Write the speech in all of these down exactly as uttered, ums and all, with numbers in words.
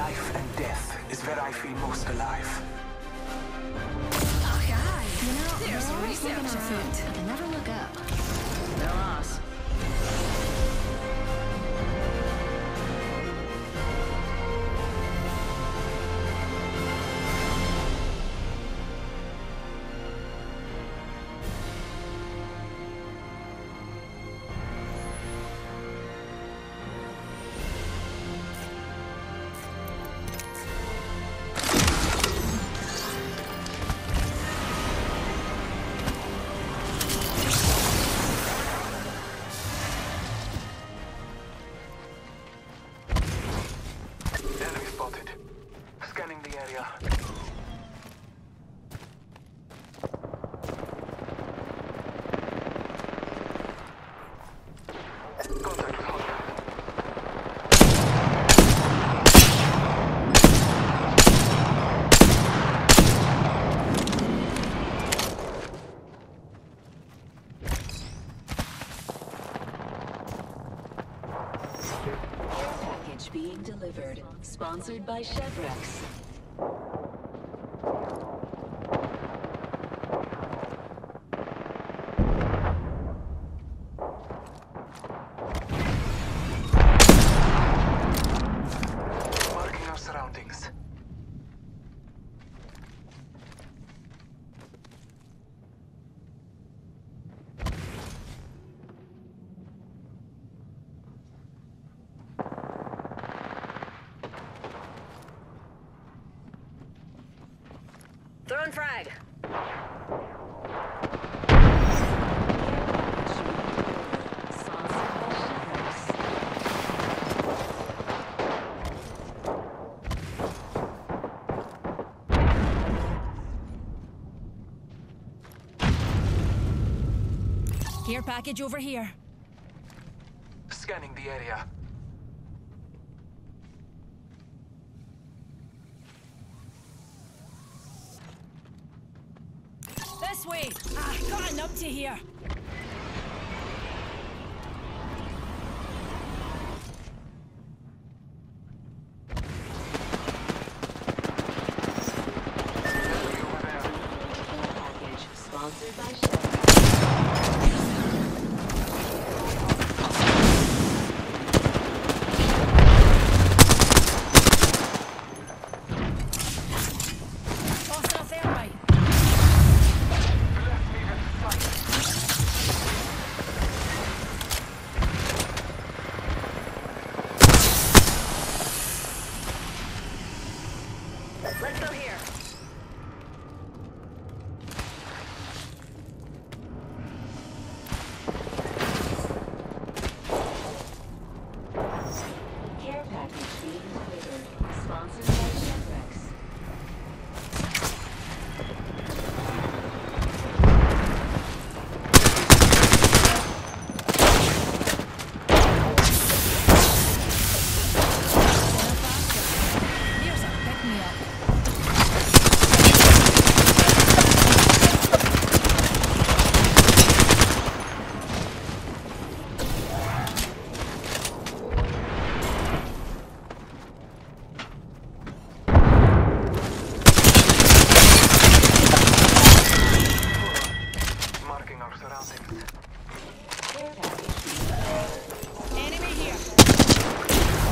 life and death is where I feel most alive. Oh, God. You know, There's they're always looking research around, afoot. but they never look up. No loss. Enemy spotted. Scanning the area. Contact with hostile. Package being delivered. Sponsored by Chevrex. Marking our surroundings. Throwing frag. Sponsored by Chevrex. Care package over here. Scanning the area. This way. Ah, got an up to here. Enemy over there. Package sponsored by Chevrex. Tossing a thermite. Left me with sight. Let's go here. Care package being delivered. Sponsored by Chevrex. Here's a pick-me-up. Marking our surroundings. Care package being delivered. Enemy here.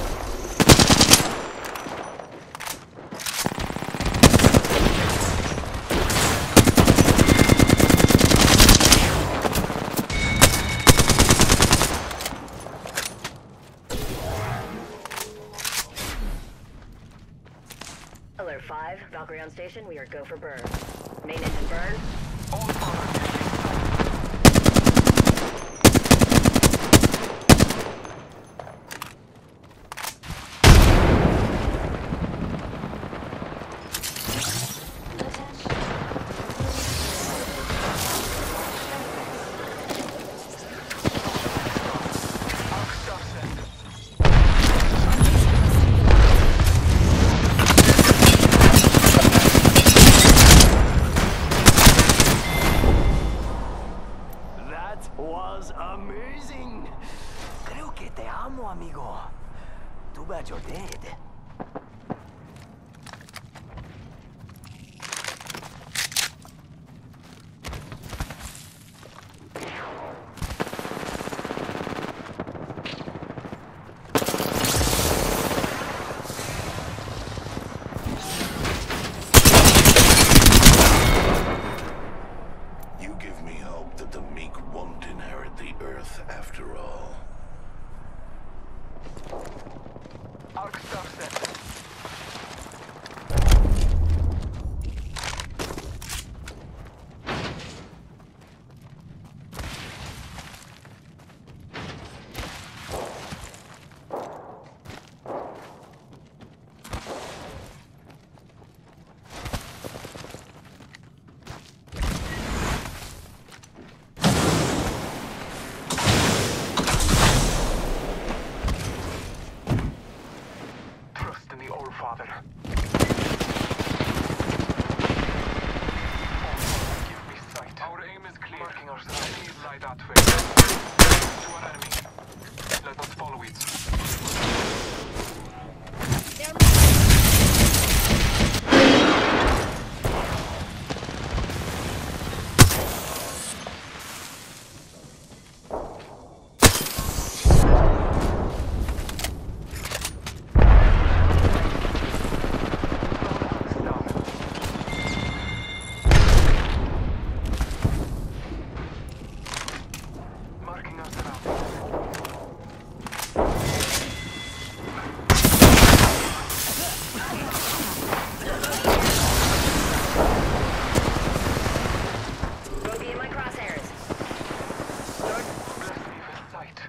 Alert five, Valkyrie on station. We are go for burn. Main engine burn. All power. was amazing. Creo que te amo, amigo. Too bad you're dead. after all. Arc star set. Trust in the All Father. Give me sight. Our aim is clear. Marking our surroundings. Lie that way. To our enemy. Let us follow it. Marking our surroundings. Bogey in my crosshairs. Bless me with sight.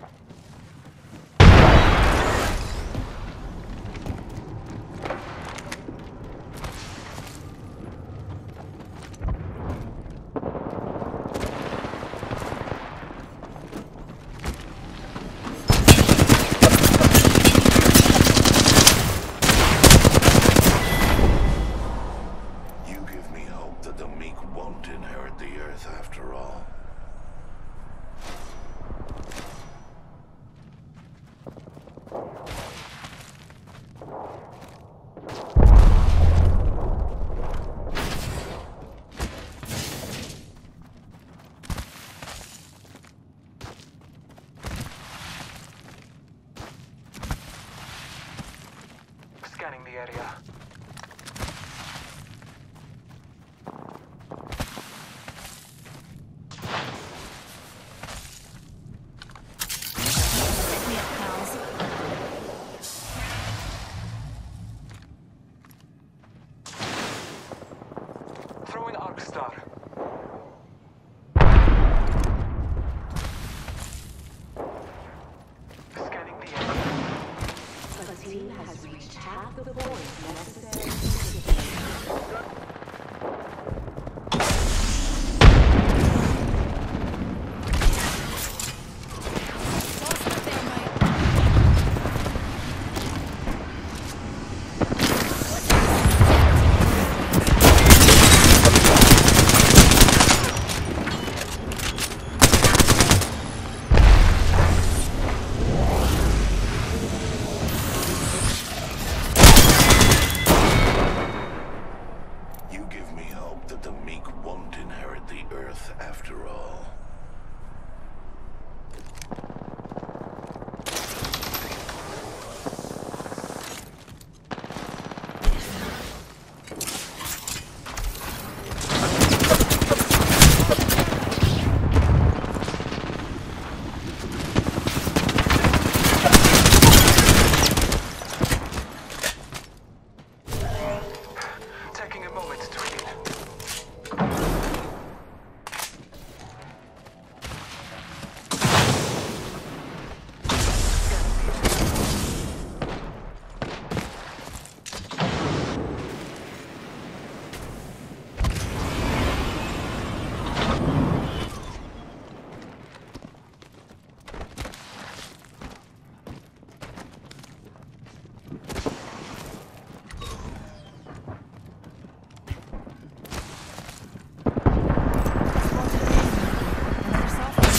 You give me hope that the meek won't inherit the earth after all. Scanning the area. Pick me up, pals. Throwing arc star. Scanning the area. The team has reached half the points necessary to defeat. Lost the thermite. You give me hope that the meek won't inherit the earth after all. Taking a moment to heal. Another software.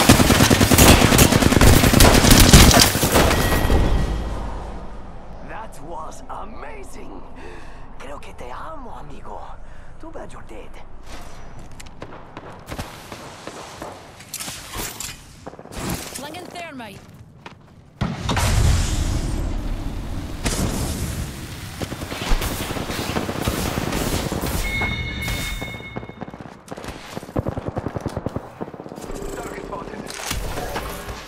That was amazing. Creo que te amo, amigo. Too bad you're dead. Flinging thermite. Target spotted.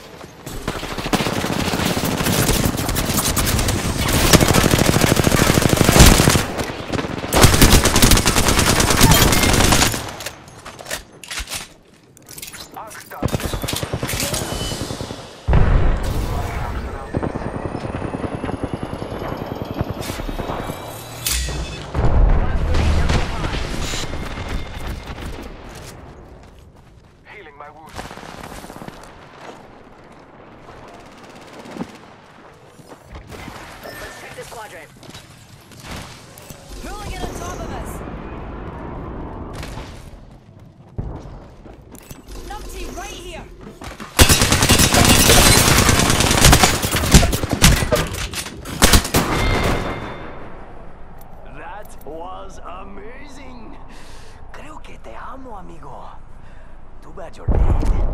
amigo. Too bad you're dead.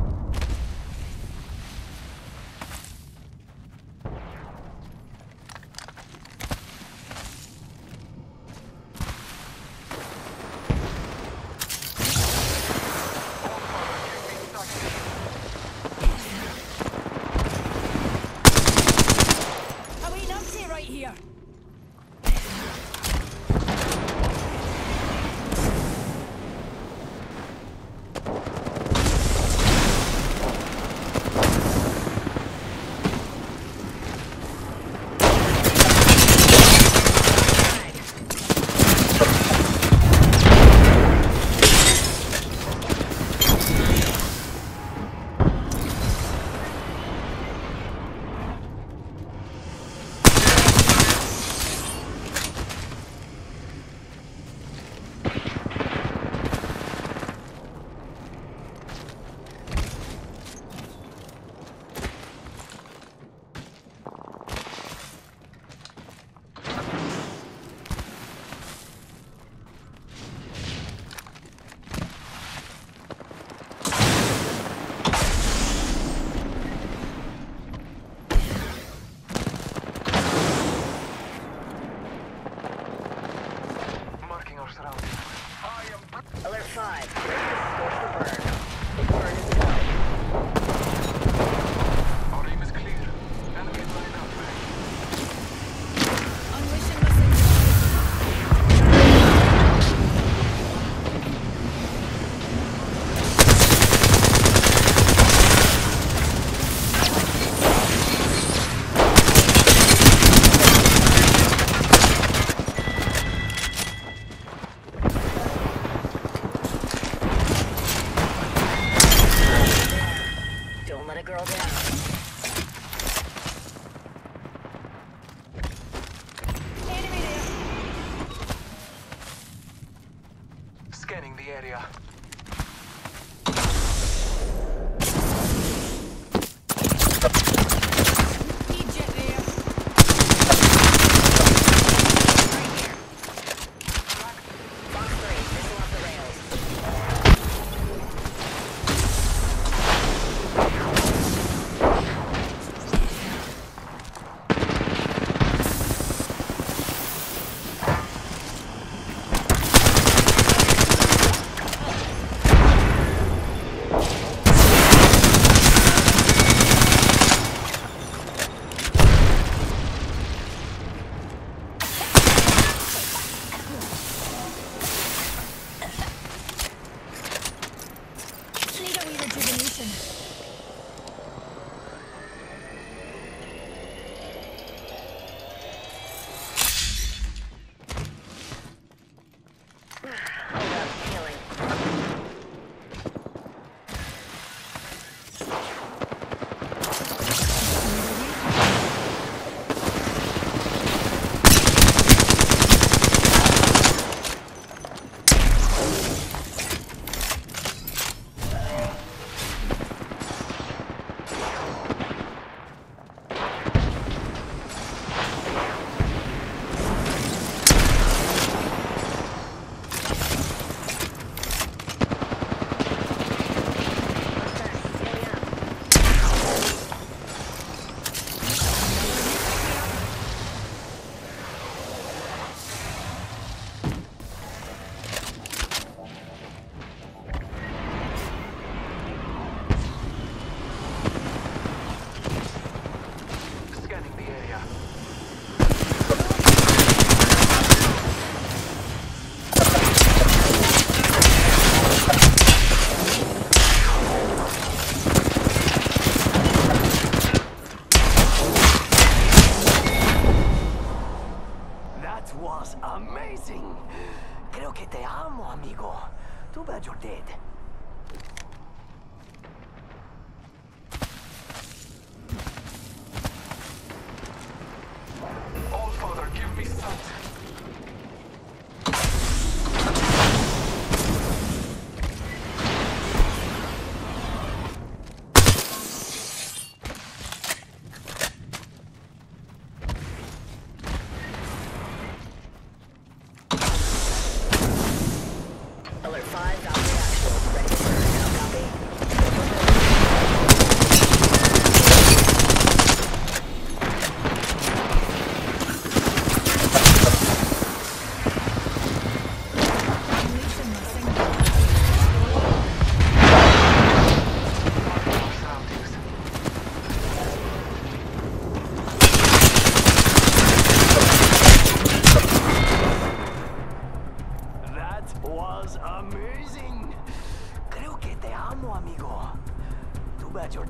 A wee numpty right here. Marking our surroundings. I am. Alert five. Go for burn. Burn is a go. Our aim is clear. Enemy is running out way. Unleashing missile. Don't let a girl down. Enemy there. Scanning the area. Egypt there. Fox three, missile off the rails.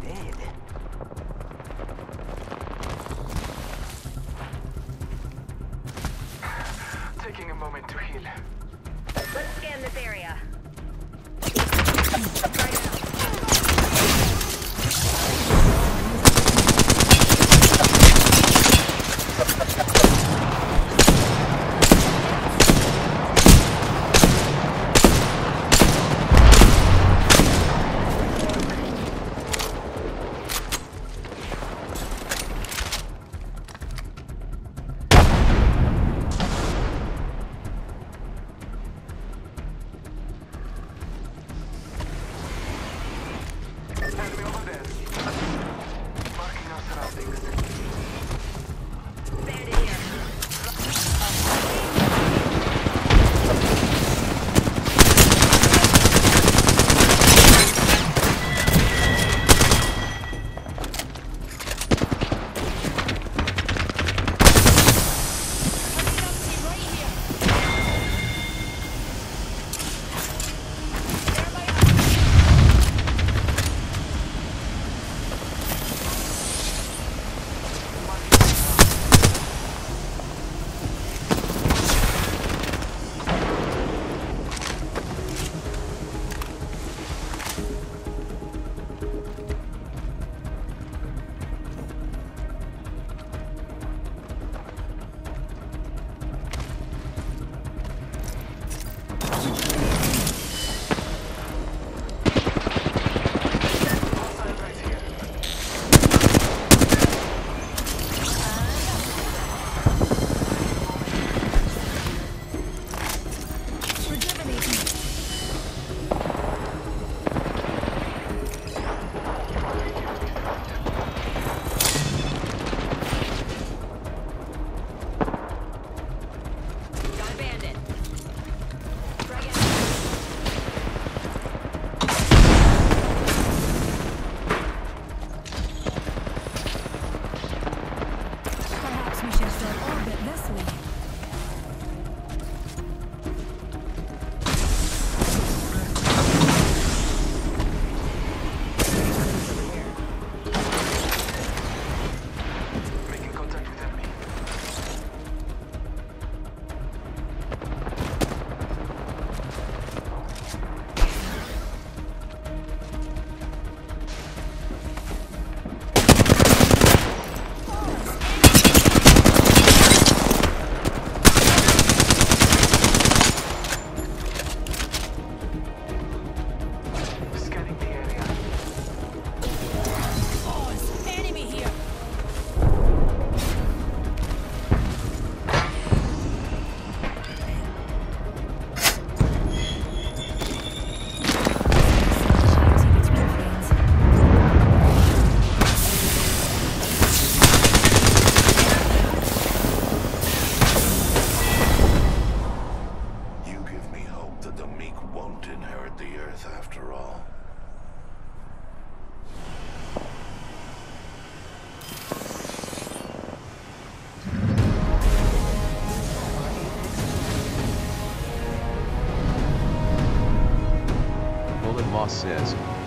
dead. Taking a moment to heal. Let's scan this area. Enemy over there. Marking our surroundings. Bandit here. Right here. Got a bandit. Frag out. Perhaps we should start orbit this way. Making contact with enemy. Scanning the area. Pause. Enemy here. You give me hope that the meek won't inherit the earth after all. Bullet Moss says,